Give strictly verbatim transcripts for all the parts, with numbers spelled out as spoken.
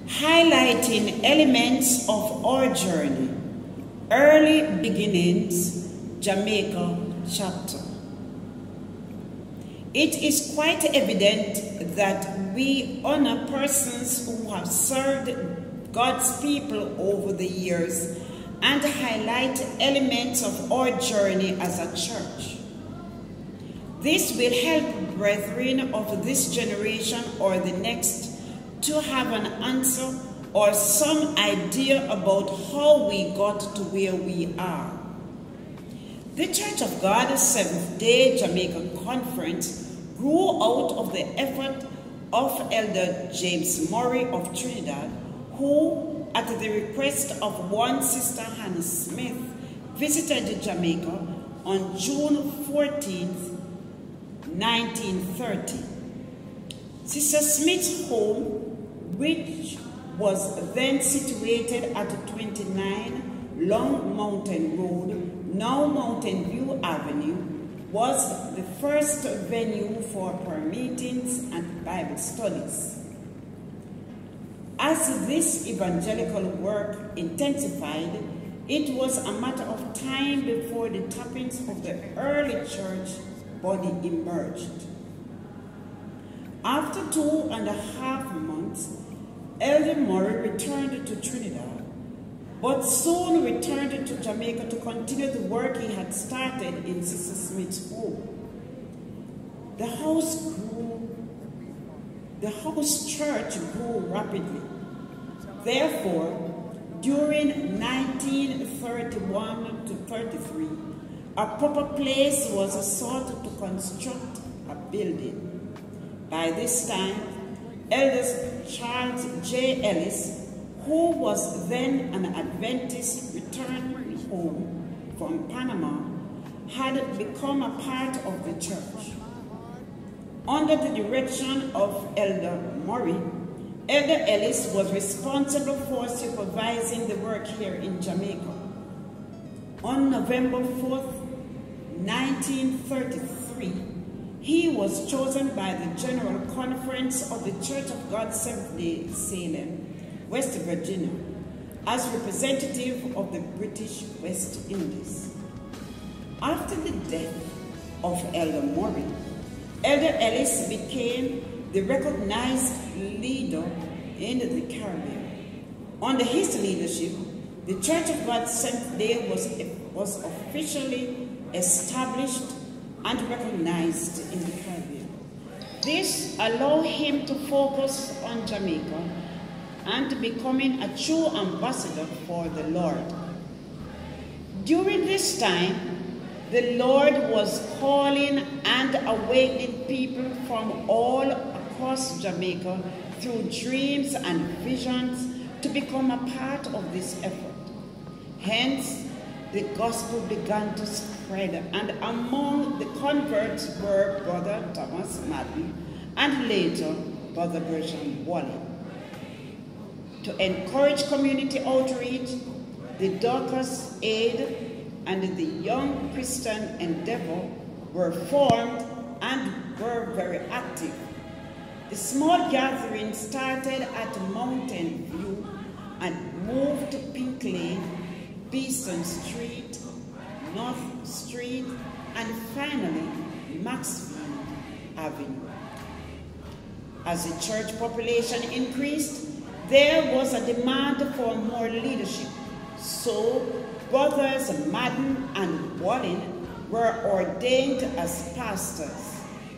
highlighting elements of our journey, Early Beginnings, Jamaica chapter. It is quite evident that we honor persons who have served God's people over the years and highlight elements of our journey as a church. This will help brethren of this generation or the next to have an answer or some idea about how we got to where we are. The Church of God Seventh-day Jamaica Conference grew out of the effort of Elder James Murray of Trinidad, who, at the request of one Sister Hannah Smith, visited Jamaica on June fourteenth, nineteen thirty. Sister Smith's home, which was then situated at twenty-nine Long Mountain Road, now Mountain View Avenue, was the first venue for prayer meetings and Bible studies. As this evangelical work intensified, it was a matter of time before the tappings of the early church body emerged. After two and a half months, Elder Murray returned to Trinidad, but soon returned to Jamaica to continue the work he had started in Sister Smith's home. The house grew, the house church grew rapidly. Therefore, during nineteen thirty-one to thirty-three, a proper place was sought to construct a building. By this time, Elder Charles J. Ellis, who was then an Adventist returning home from Panama, had become a part of the church. Under the direction of Elder Murray, Elder Ellis was responsible for supervising the work here in Jamaica. On November fourth, nineteen thirty-three, he was chosen by the General Conference of the Church of God Seventh-day Salem, West Virginia, as representative of the British West Indies. After the death of Elder Murray, Elder Ellis became the recognized leader in the Caribbean. Under his leadership, the Church of God Seventh-day was, was officially established and recognized in the Caribbean. This allowed him to focus on Jamaica and becoming a true ambassador for the Lord. During this time, the Lord was calling and awakening people from all across Jamaica through dreams and visions to become a part of this effort. Hence, the gospel began to spread, and among the converts were Brother Thomas Madden and later Brother Bertram Wally. To encourage community outreach, the Dorcas Aid and the Young Christian Endeavor were formed and were very active. The small gathering started at Mountain View and moved to Pink Lane, Beeston Street, North Street, and finally Maxfield Avenue. As the church population increased, there was a demand for more leadership. So Brothers Madden and Wallin were ordained as pastors.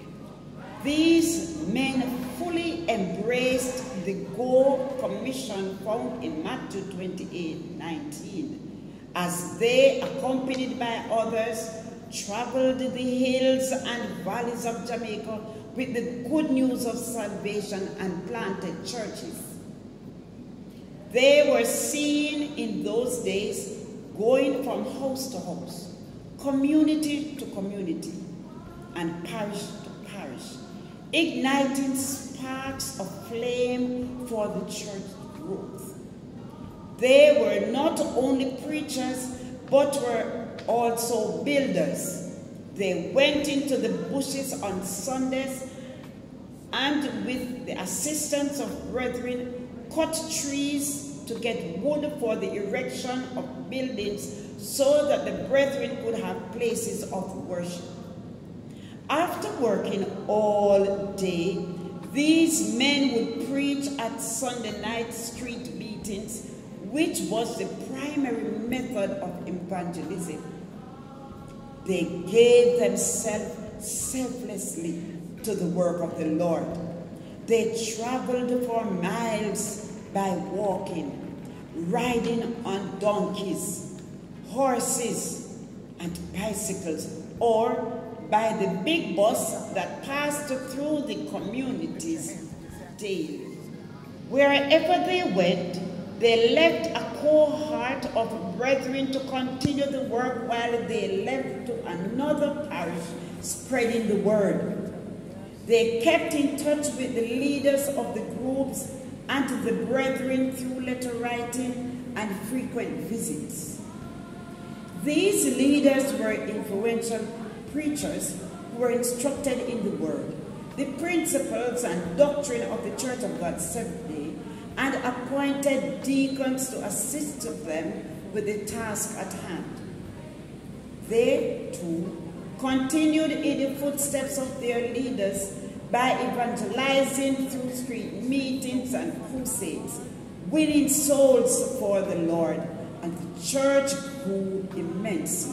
These men fully embraced the Go Commission found in Matthew twenty-eight nineteen, as they, accompanied by others, traveled the hills and valleys of Jamaica with the good news of salvation and planted churches. They were seen in those days going from house to house, community to community, and parish to parish, igniting sparks of flame for the church growth. They were not only preachers, but were also builders. They went into the bushes on Sundays and with the assistance of brethren, cut trees to get wood for the erection of buildings so that the brethren could have places of worship. After working all day, these men would preach at Sunday night street meetings, which was the primary method of evangelism. They gave themselves selflessly to the work of the Lord. They traveled for miles by walking, riding on donkeys, horses, and bicycles, or by the big bus that passed through the communities daily. Wherever they went, they left a cohort of brethren to continue the work while they left to another parish spreading the word. They kept in touch with the leaders of the groups and the brethren through letter writing and frequent visits. These leaders were influential preachers who were instructed in the word, the principles and doctrine of the Church of God Seventh-day, and appointed deacons to assist them with the task at hand. They, too, continued in the footsteps of their leaders by evangelizing through street meetings and crusades, winning souls for the Lord, and the church grew immensely.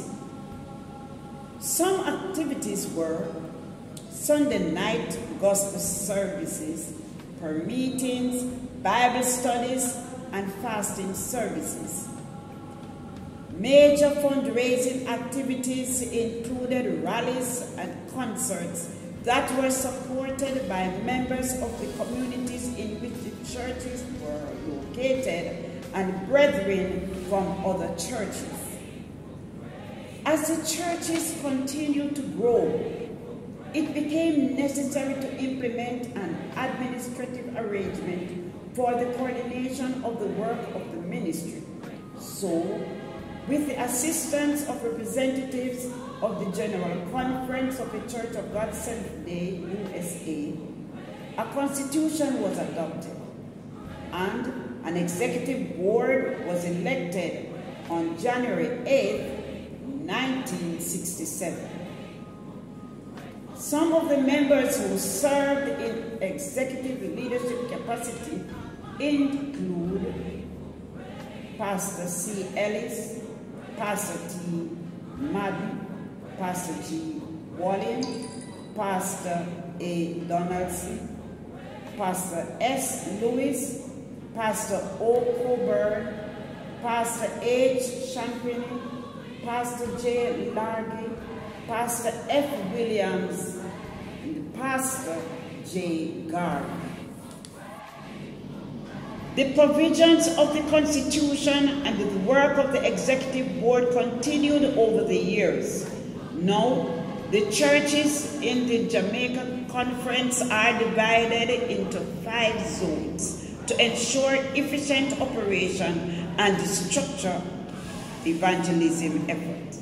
Some activities were Sunday night gospel services, prayer meetings, Bible studies, and fasting services. Major fundraising activities included rallies and concerts that were supported by members of the communities in which the churches were located and brethren from other churches. As the churches continued to grow, it became necessary to implement an administrative arrangement for the coordination of the work of the ministry. So, with the assistance of representatives of the General Conference of the Church of God Seventh-day U S A, a constitution was adopted, and an executive board was elected on January eighth, nineteen sixty-seven. Some of the members who served in executive leadership capacity include Pastor C. Ellis, Pastor T. Madden, Pastor G. Walling, Pastor A. Donaldson, Pastor S. Lewis, Pastor O. Coburn, Pastor H. Champagne, Pastor J. Largy, Pastor F. Williams, and Pastor J. Gardner. The provisions of the Constitution and the work of the Executive Board continued over the years. Now, the churches in the Jamaica Conference are divided into five zones to ensure efficient operation and structure evangelism efforts.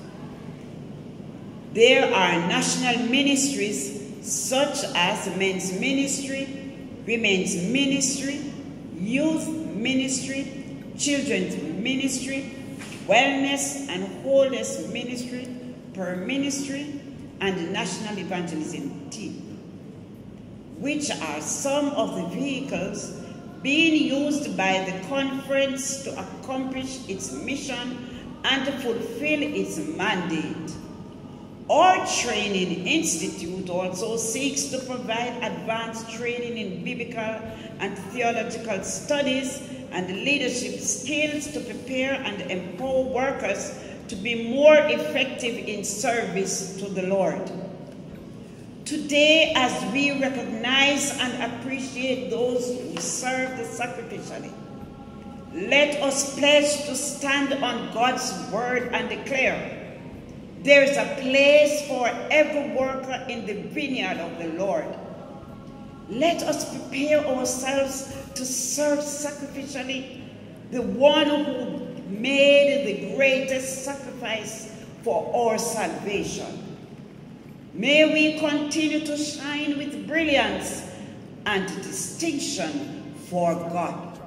There are national ministries such as men's ministry, women's ministry, youth ministry, children's ministry, wellness and wholeness ministry, prayer ministry, and national evangelism team, which are some of the vehicles being used by the conference to accomplish its mission and to fulfill its mandate. Our training institute also seeks to provide advanced training in biblical and theological studies and leadership skills to prepare and empower workers to be more effective in service to the Lord. Today, as we recognize and appreciate those who serve sacrificially, let us pledge to stand on God's word and declare, there is a place for every worker in the vineyard of the Lord. Let us prepare ourselves to serve sacrificially the one who made the greatest sacrifice for our salvation. May we continue to shine with brilliance and distinction forgot.